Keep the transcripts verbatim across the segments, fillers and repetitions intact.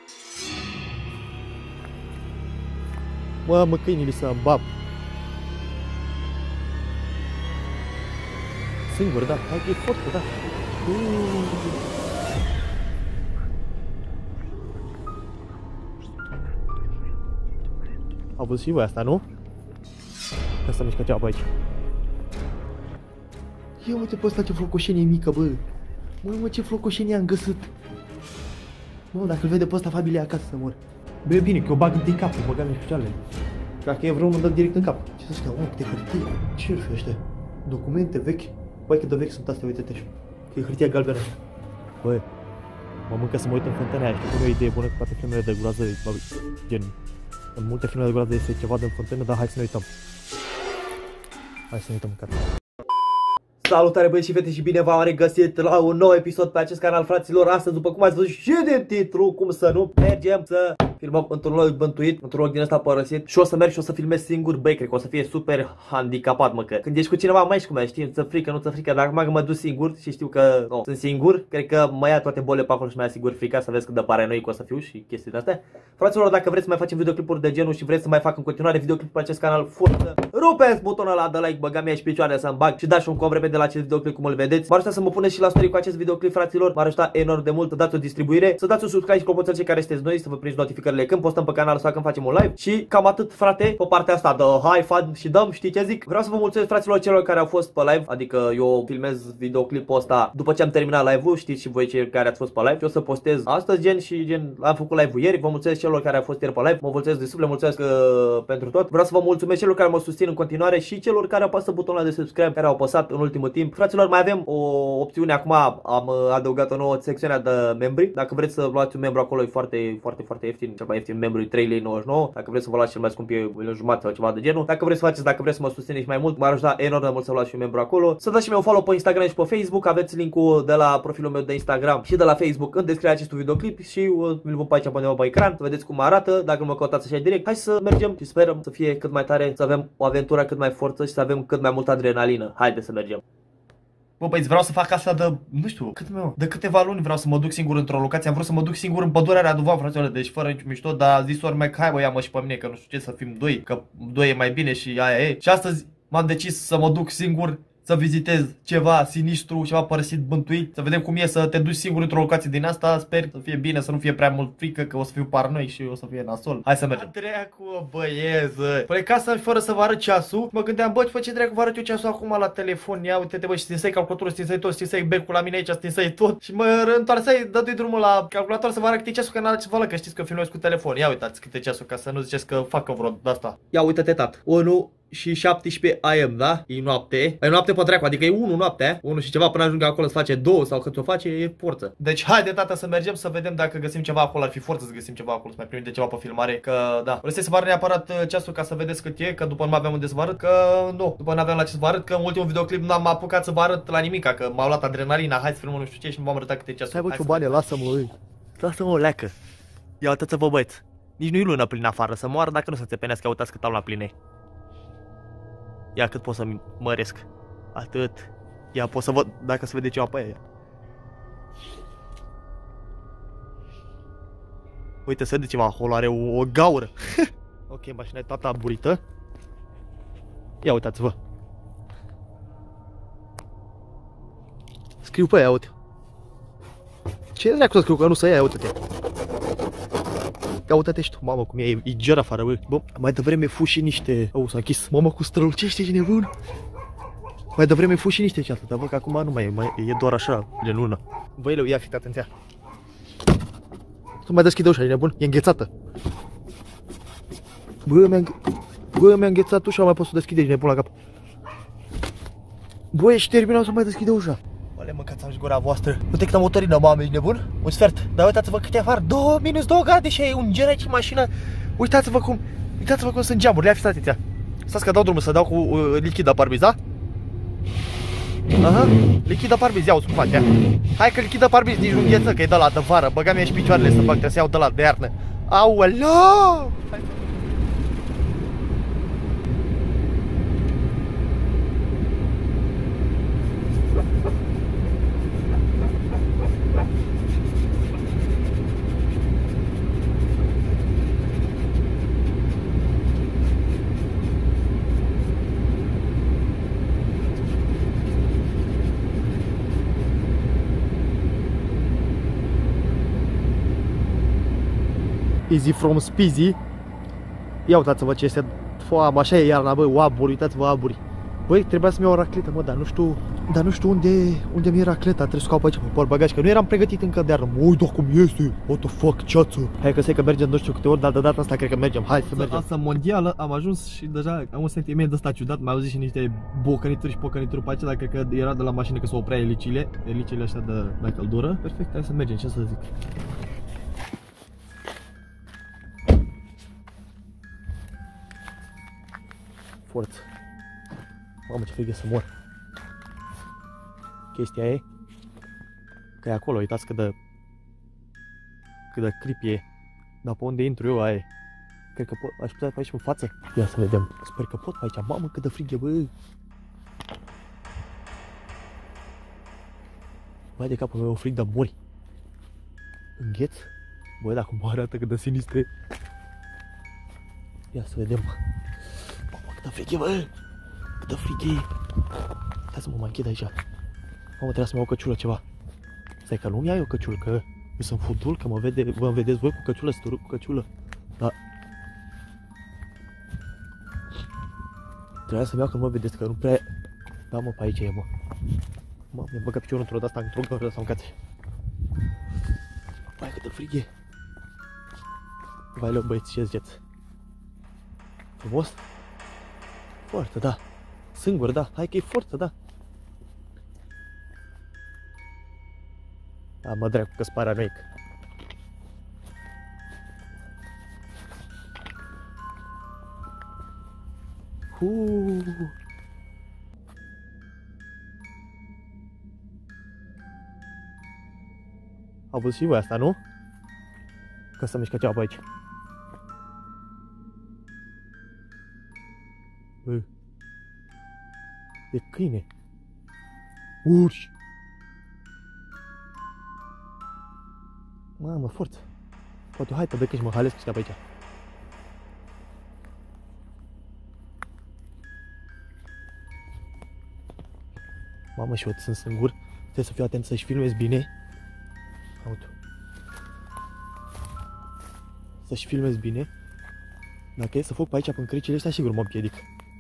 Mă, mă, câinile să-mi bab. Singur, da, hai că e fotcă, da. Au văzut și voi asta, nu? Asta mișcă ceapă aici. Ia uite pe ăsta ce flocoșenie mică, bă. Mă, mă, ce flocoșenie am găsit. Mă, dacă îl vede pe ăsta, familia acasă să mor. Bine, bine, că eu bag întâi capul, băgam în picioarele. Dacă e vreunul, mă dă direct în cap. Ce să știu, mă, câte hârtie. Ce-ar fi ăștia? Documente vechi. Băi, cât de vechi sunt astea, uite-te așa. Că e hârtia galbenă. Băi, mă mâncă să mă uit în fântâna aia. Știu cum e o idee bună cu toate filmele de groază, gen... În multe filme de groază este ceva din fântână, dar hai să ne uităm. Hai să ne uităm în carte. Salutare băieți și fete și bine v-am regăsit la un nou episod pe acest canal, fraților. Astăzi, după cum ați văzut și din titlu, cum să nu, mergem să filmăm într-un loc bântuit, într-un loc din ăsta părăsit. Și o să merg și o să filmez singur, băi, cred că o să fie super handicapat, mă, că când ești cu cineva mai știi cum e, știi, ți-e frică, nu ți-e frică, dar acum că mă duc singur și știu că no, sunt singur, cred că mă ia toate bolile pe acolo și mai ia sigur frica, să vezi cât de paranoic o să fiu și chestii de astea. Fraților, dacă vreți să mai facem videoclipuri de genul și vreți să mai fac în continuare videoclipuri pe acest canal, forță, rupeți butonul ăla de like, băga mea și picioare să-mi bag și dați și un com repede la acest videoclip cum îl vedeți. M-ar ajuta să mă puneți și la story cu acest videoclip, fraților. M-ar ajuta enorm de mult. Dați o distribuire, să dați un subscribe și clopoțel cei care sunteți noi, să vă prinzi notificările când postăm pe canal sau când facem un live. Și cam atât, frate, pe partea asta de hai, fan și dăm, știi ce zic? Vreau să vă mulțumesc, fraților, celor care au fost pe live, adică eu filmez videoclipul ăsta după ce am terminat live-ul, știți și voi cei care ați fost pe live. Eu o să postez astăzi, gen, și gen am făcut live-ul ieri. Vă mulțumesc celor care au fost ieri pe live. Mă mulțumesc de suflet, mulțumesc uh, pentru tot. Vreau să vă mulțumesc celor care mă susțin în continuare și celor care apasă butonul de subscribe, care au apăsat în ultimul timp. Fraților, mai avem o opțiune acum, am adăugat o nouă secțiune de membri. Dacă vreți să luați un membru acolo, e foarte, foarte, foarte ieftin. Cel mai ieftin membru e trei lei nouăzeci și nouă. Dacă vreți să vă luați cel mai scump e o jumătate sau ceva de genul. Dacă vreți să faceți, dacă vreți să mă susțineți mai mult, m-ar ajuta enorm de mult să luați și un membru acolo. Să dați și mie un follow pe Instagram și pe Facebook. Aveți linkul de la profilul meu de Instagram și de la Facebook în descrierea acestui videoclip și îl vă pe aici pe undeva pe ecran, să vedeți cum arată. Dacă nu mă căutați așa direct, hai să mergem și sperăm să fie cât mai tare, să avem o aventură cât mai forță și să avem cât mai multă adrenalină. Haideți să mergem. Bă, băi, vreau să fac asta de, nu știu, cât meu, de câteva luni vreau să mă duc singur într-o locație. Am vrut să mă duc singur în pădurea Radovan, fraților, deci fără niciun mișto, dar a zis ori mai că hai bă, ia-mă și pe mine, că nu știu ce, să fim doi, că doi e mai bine și aia e. Și astăzi m-am decis să mă duc singur, să vizitez ceva sinistru, ceva părăsit, bântuit, să vedem cum e să te duci singur într-o locație din asta. Sper să fie bine, să nu fie prea mult frică, că o să fiu paranoic și o să fie nasol. Hai să mergem. Dracu, băieză. Plecasem fără să vă arăt ceasul. Mă gândeam, bă, ce dracu vă arăt eu ceasul acum la telefon. Ia uite-te, bă, și stinsai calculatorul, stinsai tot, stinsai becul la mine aici, stinsai tot. Și mă întoarsai, dă-i drumul la calculator să vă arăt câte ceasul, că n-are ce vă că știți că filmez cu telefon. Ia uitați câte ceasul, ca să nu ziceți că fac vreo de asta. Ia uite-te, tat. unu și șaptesprezece A M, da? E noapte. E noapte pe dracu, adică e unu noaptea. unu și ceva până ajung acolo să face două sau cât o face, e forță. Deci haide, tata, să mergem să vedem dacă găsim ceva acolo. Ar fi forță să găsim ceva acolo, să mai primim de ceva pe filmare. Că da, vreau să vă arăt neapărat ceasul ca să vedeți cât e, că după nu aveam unde să vă arăt, că nu, după nu aveam la ce să vă arăt, că în ultimul videoclip n-am apucat să vă arăt la nimica, că m-au luat adrenalina, hai să filmăm nu știu ce și nu v-am arătat câte ceasul. Hai bă, ciubane, lasă-mă, lasă-mă o leacă. Ia uitați-vă, băieți. Nici nu e lună plină afară, să moară dacă nu să țepenească, uitați cât am la pline. Ia cât pot să măresc. Atât. Ia pot să văd dacă se vede ceva pe aia. Uite, se vede ceva acolo, are o, o gaură. Ok, mașina e toată aburită. Ia uitați-vă. Scriu pe aia, uite. Ce dracu să scriu, că nu să ia, uite-te. Ia uite-te și tu, mamă, cum e, e ger afară, bă. Bă, mai devreme fu și niște... Au, s-a închis. Mamă, cu strălucește, ești nebun. Mai devreme fu și niște ceasă, dar văd că acum nu mai e, mai e doar așa, de lună. Băileu, ia fiți atenția. Tu mai deschide ușa, e nebun, e înghețată. Bă, mi-a Bă, mi-a înghețat ușa, mai pot să deschide, ești nebun la cap. Bă, ești terminat să mai deschide ușa. Oale, mâncați am și gura voastră. Uite câtă motorină, mamă, ești nebun? Un sfert. Dar uitați-vă câte afară. două minus două grade și e un ger aici în mașină. Uitați-vă cum, uitați-vă cum sunt geamuri. Ia fiți atenția. Stați că dau drumul să dau cu uh, lichid de parbriz, da? Aha, lichid de parbriz, ia-uți cum faci, ia. Hai că lichid de parbriz nici nu îngheță, că e de la de vară. Băga mie și picioarele să bag, trebuie să iau de la de iarnă. Aoleo! Easy from Speezy. Ia uitați-vă ce este. Foamă, așa e iarna, bă, aburi, uitați-vă aburi. Băi, trebuia să-mi iau o racletă, mă, dar nu știu, dar nu știu unde, unde mi-e racleta, trebuie să caut pe aici, pe portbagaj, că nu eram pregătit încă de iarnă. Ui, da, cum este, what the fuck, ceață. Hai că sei că mergem nu știu câte ori, dar de data asta cred că mergem, hai să mergem. Asta mondială, am ajuns și deja am un sentiment de ăsta ciudat, m-au zis și niște bocănituri și pocănituri pe aici, dar cred că era de la mașină că s-o oprea elicile, elicile astea de, de căldură. Perfect, hai să mergem, ce să zic. Forță. Mamă, ce frig e să mor. Chestia e că e acolo, uitați cât de cât de creepy e. Dar pe unde intru eu, aia e. Cred că pot, aș putea pe aici în față. Ia să vedem. Sper că pot pe aici. Mamă, cât de frig e, bă. Vai de capul meu, frig de mori. Îngheț? Băi, dacă mă arată cât de sinistre. Ia să vedem. Mamă, cât de frig e, bă. Cât de frig e. Stai să mă mai închid aici. Mamă, trebuie să-mi iau o căciulă ceva. Stai că nu-mi iau o căciulă, că eu sunt fudul, că mă vede, vă vedeți voi cu căciulă, să cu căciulă. Da. Trebuia să-mi iau că nu mă vedeți, că nu prea... Da, mă, pe aici e, mă. Mă, mi-am băgat piciorul într-o de-asta, într-o gără sau în cațe. Vai, cât de frig e. Vai, leu, băieți, ce ziceți? Frumos? Foarte, da. Singur, da. Hai că e forță, da. Da, mă dracu că-s paranoic. Huuu. Au văzut și voi asta, nu? Că să mișcă ceva pe aici. Bă. E câine. Urși. Mamă, forță. Poate hai pe becăși mă halesc ăștia pe aici. Mamă, și eu sunt singur. Trebuie să fiu atent să-și filmez bine. Uite. Să-și filmez bine. Dacă e să fug pe aici, pe cricile astea, sigur mă împiedic.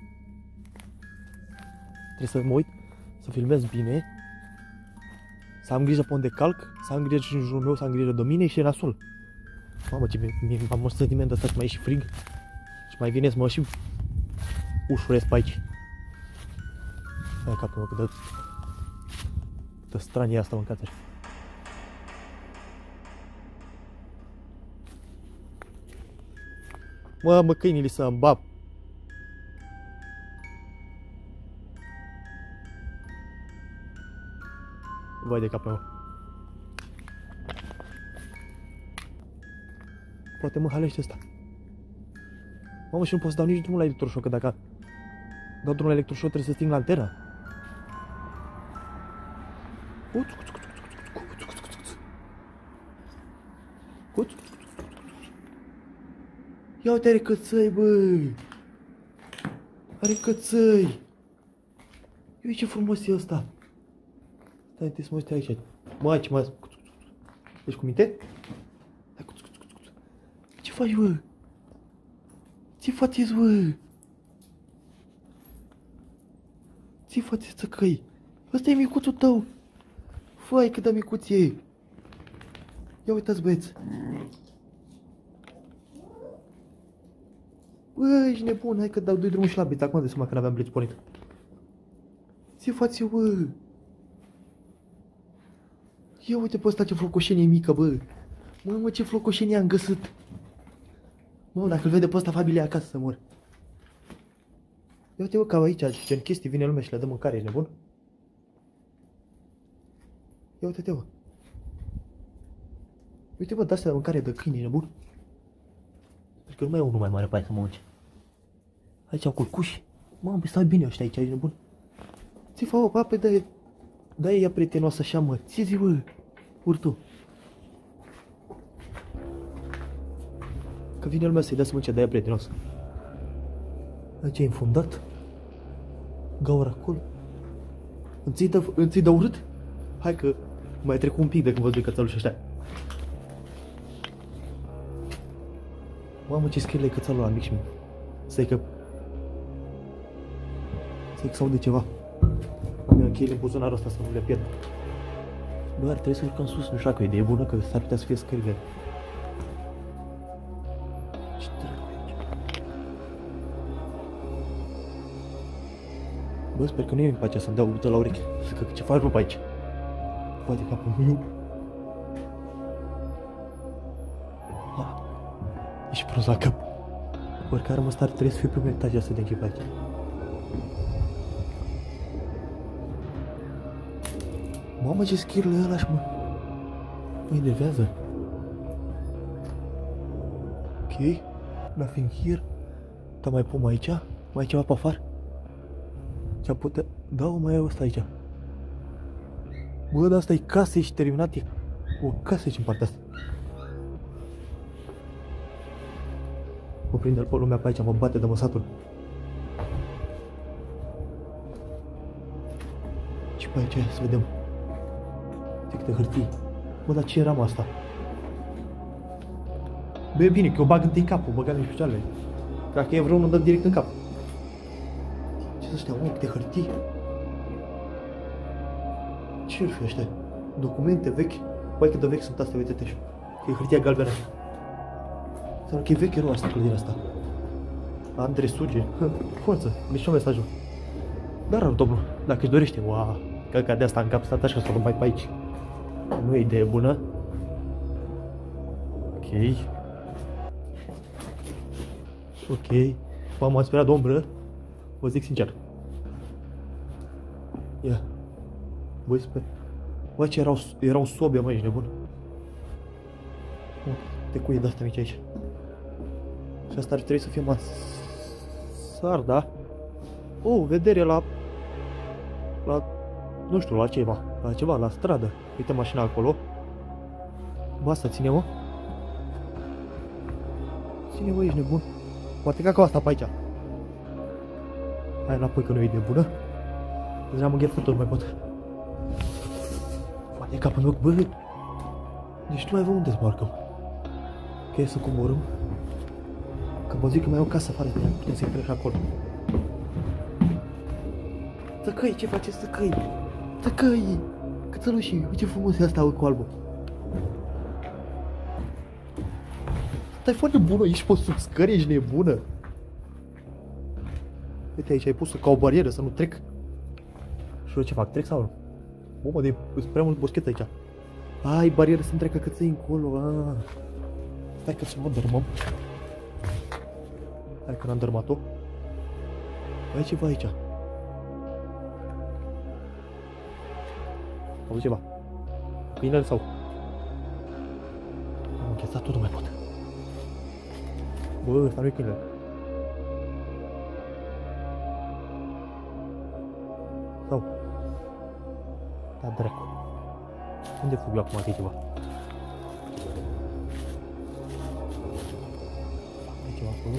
Trebuie să mă uit, să filmez bine. Să am grijă pe unde calc, să am grijă și în jurul meu, să am grijă de mine și nasol. Mamă, ce mi am un sentiment ăsta și mai e și frig. Și mai vine să mă și ușurez pe aici. Hai capul meu, cât de... cât de stranie e asta, mâncați așa. Mă, mă, câinile să-mi bab. Vai de capul meu. Poate mă halește ăsta. Mamă, și nu pot să dau nici drumul la electroșoc, că dacă dau drumul la electroșoc trebuie să sting lanterna. Ia uite, are cățăi, băi. Are cățăi. Uite ce frumos e ăsta. Stai, trebuie să mă uite aici. Mă, ce mă... Ești cu minte? Hai, cuț, cuț, cuț, cuț. Ce faci, bă? Ce faceți, bă? Ce faceți, țăcăi? Ăsta e micuțul tău. Fai, cât de micuț e. Ia uitați, băieți. Bă, ești nebun, hai că dau doi drumuri și la bit. Acum de seama că n-aveam blitz pornit. Ce faci, bă? Ia uite pe ăsta ce flocoșenie mică, bă. Mă, mă, ce flocoșenie am găsit. Mă, dacă îl vede pe ăsta familia acasă să mor. Ia uite, bă, ca aici, gen chestii, vine lumea și le dă mâncare, ești nebun? Ia uite-te, bă. Uite, bă, de-astea de mâncare de câini, ești nebun? Pentru că nu mai e unul mai mare pe aia să mănânce. Aici au culcuși. Mamă, stai bine ăștia aici, ești nebun? Ți fă, bă, pe de... Da, e ea prietenoasă așa, mă. Ce zi, bă? Urtu. Că vine lumea să-i dea să mănânce, da, ea prietenoasă. Aici e înfundat. Gaura acolo. Îți-i dă, îți-i dă urât? Hai că mai trec un pic de când văzui cățăluși ăștia. Mamă, ce scrie cățelul ăla mic și stai că... Stai că s-aude ceva. Am eu cheile în buzunarul ăsta să nu le pierd. Bă, ar trebui să urcăm sus, nu știu dacă o idee bună, că s-ar putea să fie scările. Ce dracu e aici? Bă, sper că nu e în pacea să-mi dea o bută la ureche. Să că ce faci, bă, pe aici? Poate capul meu. Ah, ești prost la cap. Oricare mă star, trebuie să fiu pe un etaj să de închip aici. Mamă, ce schirle ăla și mă. Mă enervează. Ok. Nothing here. Da, mai pun aici? Mai e ceva pe afară? Ce-am putea... Da, mai e ăsta aici. Bă, dar asta e casă și terminat. E o casă aici în partea asta. Mă prinde-l pe lumea pe aici, mă bate de măsatul. Ce pe aici e? Să vedem. Tic de hârtii. Bă, dar ce era mă asta? Bă, e bine, că eu bag întâi capul, băga în picioarele. Dacă e vreunul, dă direct în cap. Ce ăștia, mă, câte hârtii? Ce-ar fi ăștia? Documente vechi? Băi, cât de vechi sunt astea, uite-te. Că e hârtia galbenă. Sau că e veche rău asta, clădirea asta. Andre suge. Forță, mișto mesajul. Dar rău, domnul, dacă își dorește, uau, căca de asta în cap, stat așa să o mai pe aici. Nu e idee bună. Ok. Ok. M-am speriat de umbră. Vă zic sincer. Ia. Băi, sper. Bă, ce erau, erau sobe, mă, ești nebun. Te cuie de-astea mici aici. Și asta ar trebui să fie masar, da? Oh, vedere la... La... Nu știu, la ceva. La ceva, la stradă. Uite mașina acolo. Bă, asta ține, mă. Ține, bă, ești nebun. Poate ca asta pe aici. Hai înapoi că nu e idee bună. Deja am înghețat tot, nu mai pot. Poate capul meu, bă. Deci nu mai avem unde să marcăm. Ok, să coborâm. Că vă zic că mai e o casă afară de ea, putem să intrăm și acolo. Tăcăi, ce faceți, tăcăi? Tăcăi! Cățălușii, uite ce frumos e asta cu albul. Stai foarte bună, ești pe sub scări, ești nebună. Uite aici, ai pus ca o barieră să nu trec. Și eu ce fac, trec sau nu? Bă, mă, de prea mult boschet aici. Ai, barieră să-mi trecă căței încolo, aaa. Stai că să mă dărmăm. Hai că n-am dărmat-o. Ai ceva aici. Auzi ceva. Câinele sau? Am înghețat tot, nu mai pot. Bă, ăsta nu-i câinele. Sau? Da, dracu. Unde fug eu acum că e ceva? E ceva acolo?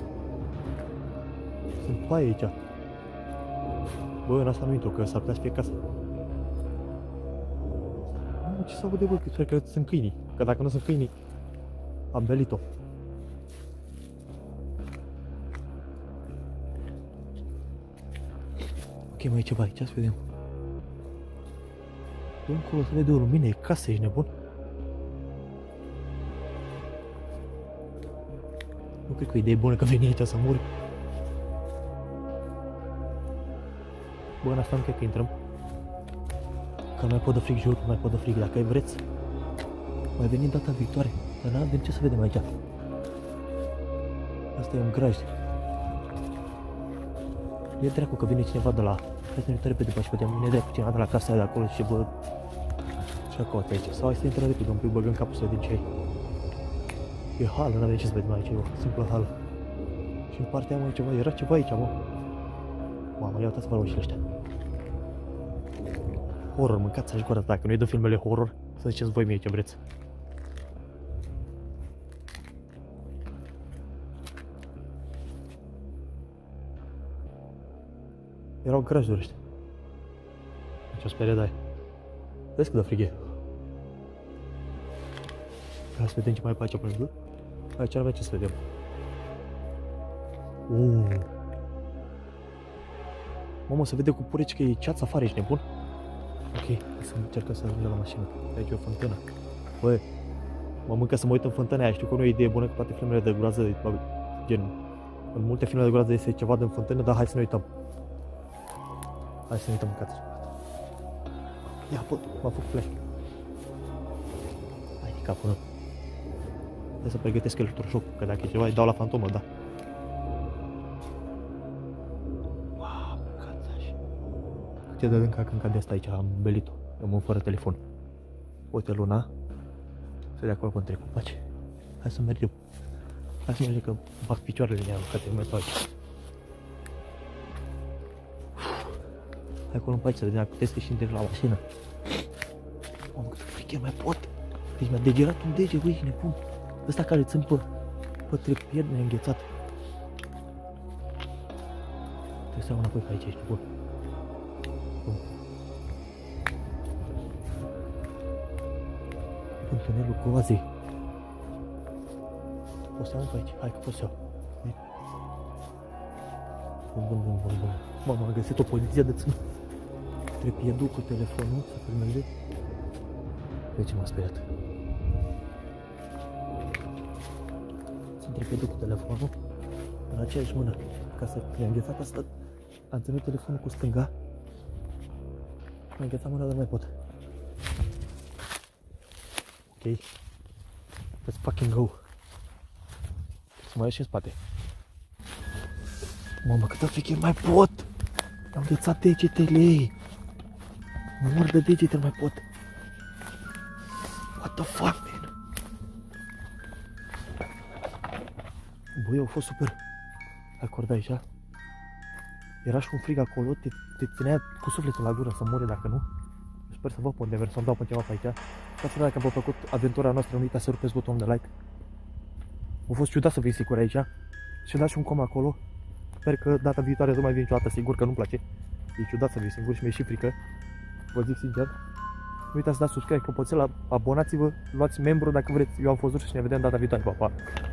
Sunt paie aici. Bă, în asta nu intru, că s-ar putea să fie casă. Mamă, ce s-a văzut, bă? Sper că sunt câinii. Că dacă nu sunt câinii, am belit-o. Ok, mai e ceva aici, să vedem. Bă, încolo se vede o lumină, e casă, ești nebun? Nu cred că e idee bună că veni aici să mori. Bă, în asta nu cred că intrăm. Că nu mai pot de frig, jur, nu mai pot de frig. Dacă vreți, mai venim data viitoare. Dar n-avem ce să vedem aici. Asta e un graj. E dracu că vine cineva de la... Hai să ne uităm repede, și vedem, ne dai cu cineva de la casa aia de acolo și bă... Și acolo aici. Sau hai să intrăm repede, un pic băgăm capul să vedem ce e. E hală, n-avem ce să vedem aici, e o simplă hală. Și în partea aia, mă, ceva, era ceva aici, mă. Mamă, ia uitați-vă la ușile ăștia. Horror, mâncați-și gura, dacă nu-i de filmele horror, să ziceți voi mie ce vreți. Erau grajuri ăștia. Deci o sperie de-aia. Vezi cât de frig e. Hai să vedem ce mai e pe aici până. Aici n-avea ce să vedem. Uh. Mamă, se vede cu pureci că e ceață afară, ești nebun? Ok, hai să încercăm să ajungem la mașină. Aici e o fântână. Bă, mă mâncă să mă uit în fântâna aia. Știu că nu e idee bună, că toate filmele de groază, gen, în multe filme de groază este ceva din fântână, dar hai să ne uităm. Hai să ne uităm în cață. Ia, bă, m-a făcut flash. Hai, capul meu. Hai să pregătesc electroșocul, că dacă e ceva îi dau la fantomă, da. Wow, cațaș. Ce de încă când de asta aici, am belit-o. Rămân fără telefon. Uite luna. Se de acolo când trec cu pace. Hai să mergem. Hai să mergem că bag picioarele în ea, că te mai aici. Hai acolo în pace să vedem dacă puteți să ieșim direct la mașină. Mamă, cât frică mai pot. Deci mi-a degerat un dege, băi, nebun. Ăsta care țin pe, pe trepied mi-a înghețat. Trebuie să iau înapoi pe aici, ești bun. Bun. În tunelul groazei. Poți să iau pe aici? Hai că pot să iau. Bun, bun, bun, bun, bun. Mamă, am găsit o poziție de țin. Trepiedul cu telefonul, să filmeze. De ce m-a speriat? Țin trepiedul cu telefonul în aceeași mână. Ca să mi-a înghețat asta. Am ținut telefonul cu stânga. Mi-a înghețat mâna, dar nu mai pot. Ok. Let's fucking go. Să mai ieși în spate. Mamă, câtă frică mai pot! Am înghețat degetele. Mă mor de degete, nu mai pot. What the fuck, man? Băi, au fost super. Acord aici. Era și un frig acolo, te, te ținea cu sufletul la gură să mori dacă nu. Sper să vă pot de să-mi dau pe ceva pe aici. Dați-vă dacă v-a plăcut aventura noastră, nu uitați să rupeți butonul de like. A fost ciudat să vin sigur aici. Și dați un com acolo. Sper că data viitoare nu mai vin niciodată, sigur că nu-mi place. E ciudat să vin singur și mi-e și frică. Vă zic sincer. Nu uitați să dați subscribe, clopoțel, abonați-vă, luați membru dacă vreți. Eu am fost Ruș și ne vedem data viitoare. Pa, pa!